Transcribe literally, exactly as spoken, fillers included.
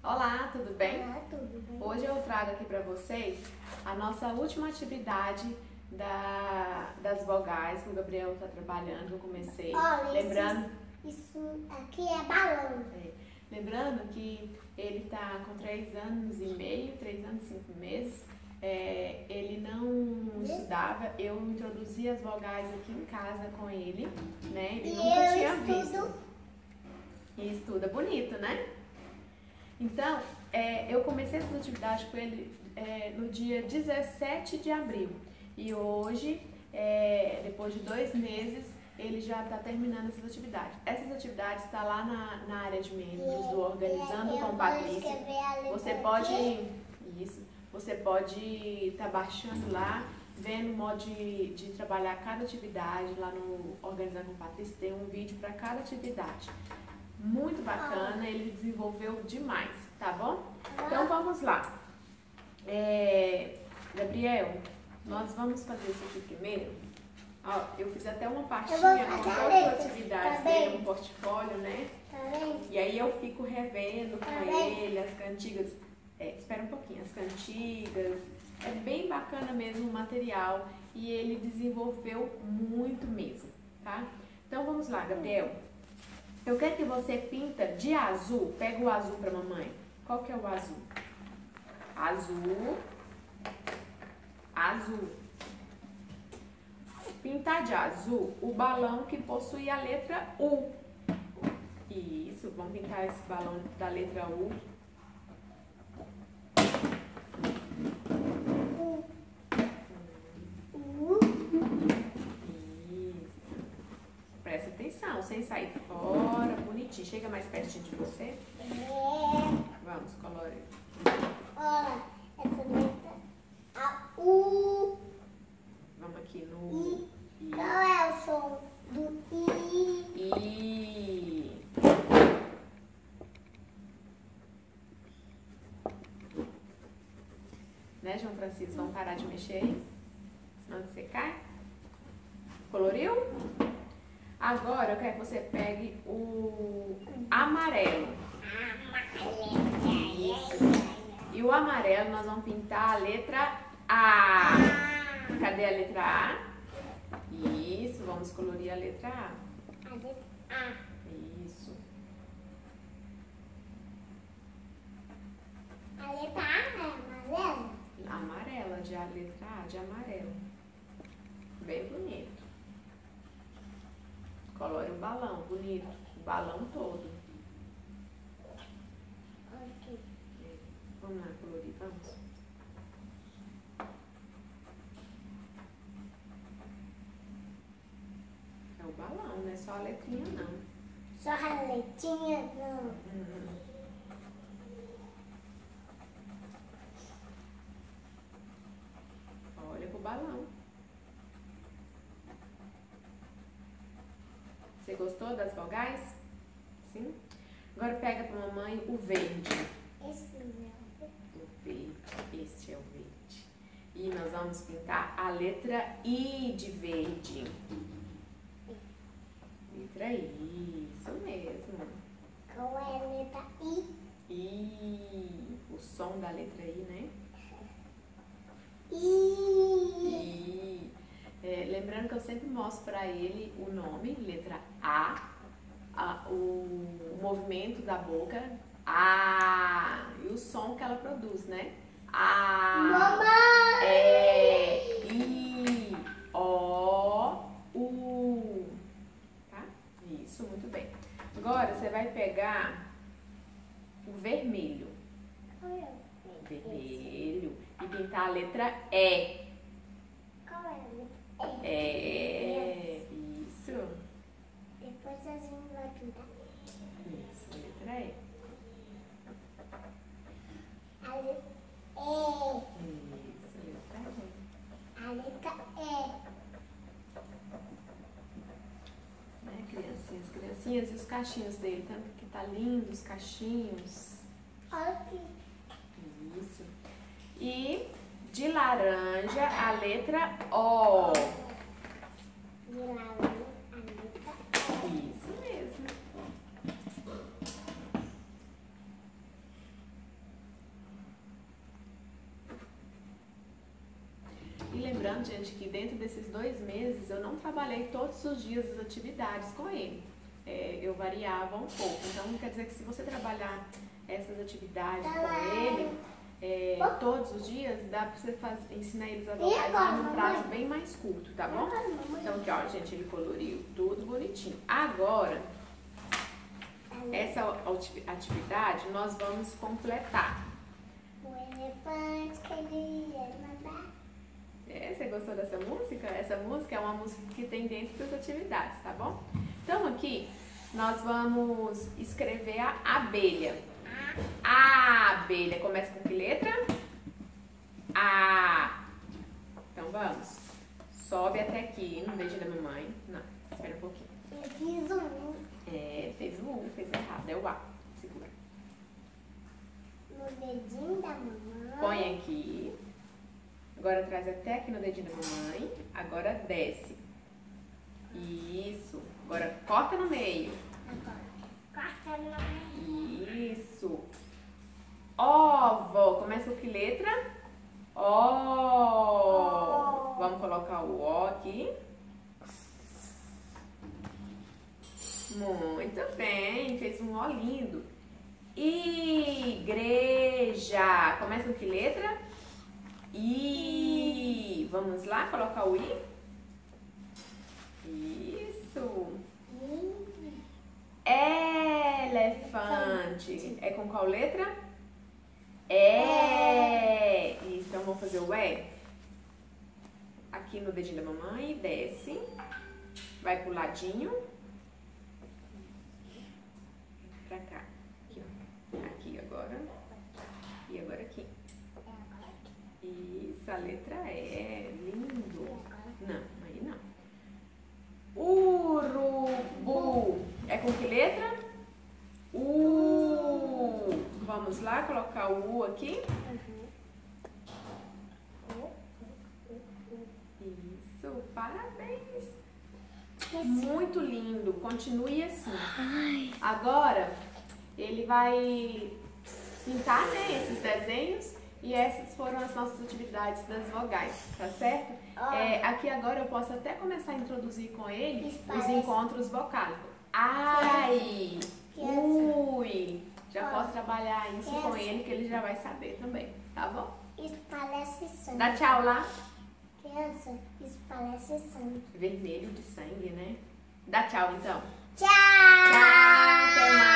Olá, tudo bem? Olá, tudo bem? Hoje eu trago aqui para vocês a nossa última atividade da, das vogais que o Gabriel está trabalhando, que eu comecei. Olha, lembrando, isso, isso aqui é balão. é, lembrando que ele está com três anos e meio, três anos e cinco meses. É, ele não estudava, eu introduzi as vogais aqui em casa com ele, né? Ele E nunca eu tinha estudo. visto. E estuda bonito, né? Então, é, eu comecei essa atividade com ele é, no dia dezessete de abril. E hoje, é, depois de dois meses, ele já está terminando essas atividades. Essas atividades estão tá lá na, na área de membros do Organizando com Patrícia. Você pode... Isso. Você pode estar tá baixando lá, vendo o modo de, de trabalhar cada atividade lá no Organizando com Patrícia. Tem um vídeo para cada atividade. Muito bacana, ele desenvolveu demais, tá bom? Então vamos lá. É, Gabriel, nós vamos fazer isso aqui primeiro. Ó, eu fiz até uma pastinha com todas as atividades dele, um portfólio, né? E aí eu fico revendo com ele as cantigas. É, espera um pouquinho, as cantigas. É bem bacana mesmo o material e ele desenvolveu muito mesmo, tá? Então vamos lá, Gabriel. Eu quero que você pinta de azul. Pega o azul pra mamãe. Qual que é o azul? Azul. Azul. Pintar de azul o balão que possui a letra U. Isso, vamos pintar esse balão da letra U. Presta atenção, sem sair fora, bonitinho. Chega mais pertinho de você. É. Vamos, colore. Olha, essa letra, a U. Vamos aqui no I. I. Qual é o som do I? I. Né, João Francisco? Vamos parar de mexer aí? Senão você cai. Coloriu? Agora eu quero que você pegue o amarelo. Isso. E o amarelo nós vamos pintar a letra A. Cadê a letra A? Isso, vamos colorir a letra A. A letra A. Isso. A letra A é amarela? Amarela, de a letra A, de amarelo. Bem bonito. Colore o balão, bonito. O balão todo. Ok. Vamos lá, colorir, vamos. É o balão, não é só a letrinha, não. Só a letrinha não. Uhum. Olha pro balão. Você gostou das vogais? Sim? Agora pega pra mamãe o verde. Esse é O verde, este é o verde. E nós vamos pintar a letra I de verde. Letra I, isso mesmo. Qual é a letra I? I, o som da letra I, né? I. I. É, lembrando que eu sempre mostro para ele o nome, letra A, a, o movimento da boca, A, e o som que ela produz, né? A, Mamãe! É, I, O, U. Tá? Isso, muito bem. Agora você vai pegar o vermelho. Vermelho. E pintar a letra E. Qual é a letra E? É, isso. Depois a gente vai pintar. Isso, letra E. A letra E. Isso, letra E. A letra E. Né, criancinhas, criancinhas, e os cachinhos dele, tanto que tá lindo os cachinhos. Olha aqui. Isso. E de laranja, a letra O. De laranja, a letra O. Isso mesmo. Lembrando, gente, que dentro desses dois meses eu não trabalhei todos os dias as atividades com ele. É, eu variava um pouco. Então, quer dizer que se você trabalhar essas atividades com ele é, todos os dias, dá pra você fazer, ensinar eles a vocalizar num prazo bem mais curto, tá bom? Então, aqui, ó, gente, ele coloriu tudo bonitinho. Agora, essa atividade nós vamos completar. O elefante queria nadar. É, você gostou dessa música? Essa música é uma música que tem dentro das atividades, tá bom? Então aqui nós vamos escrever a abelha. A abelha começa com que letra? A. Então vamos. Sobe até aqui no dedinho da mamãe. Não, espera um pouquinho. Eu fiz um. É, fez o U, fez errado. É o A. Segura. No dedinho da mamãe. Põe aqui. Agora traz até aqui no dedinho da mamãe. Agora desce. Isso. Agora corta no meio. Agora, corta no meio. Isso. Ovo. Começa com que letra? O. Vamos colocar o O aqui. Muito bem. Fez um O lindo. Igreja. Começa com que letra? I. Vamos lá colocar o I? Isso. Elefante. É com qual letra? É. Isso, então vamos fazer o E. Aqui no dedinho da mamãe, desce. Vai pro ladinho. Pra cá. Aqui, ó. Aqui agora. E agora aqui. Isso, a letra E. Lindo. Não, aí não. Urubu. É com que letra? U. Vamos lá colocar o U aqui. Isso, parabéns. Muito lindo. Continue assim. Agora, ele vai pintar, né, esses desenhos. E essas foram as nossas atividades das vogais, tá certo? Oh. É, aqui agora eu posso até começar a introduzir com ele os parece... encontros vocálicos. Ai, ui, já oh. posso trabalhar isso yes. com ele, que ele já vai saber também, tá bom? Isso parece sangue. Dá tchau lá. Criança, isso parece sangue. Vermelho de sangue, né? Dá tchau então. Tchau! Tchau, até mais.